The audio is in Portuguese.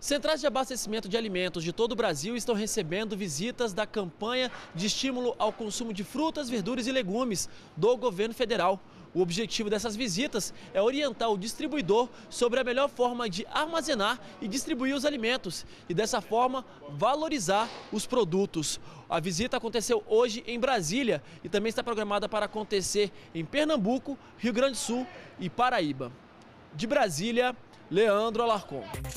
Centrais de abastecimento de alimentos de todo o Brasil estão recebendo visitas da campanha de estímulo ao consumo de frutas, verduras e legumes do governo federal. O objetivo dessas visitas é orientar o distribuidor sobre a melhor forma de armazenar e distribuir os alimentos e, dessa forma, valorizar os produtos. A visita aconteceu hoje em Brasília e também está programada para acontecer em Pernambuco, Rio Grande do Sul e Paraíba. De Brasília, Leandro Alarcon.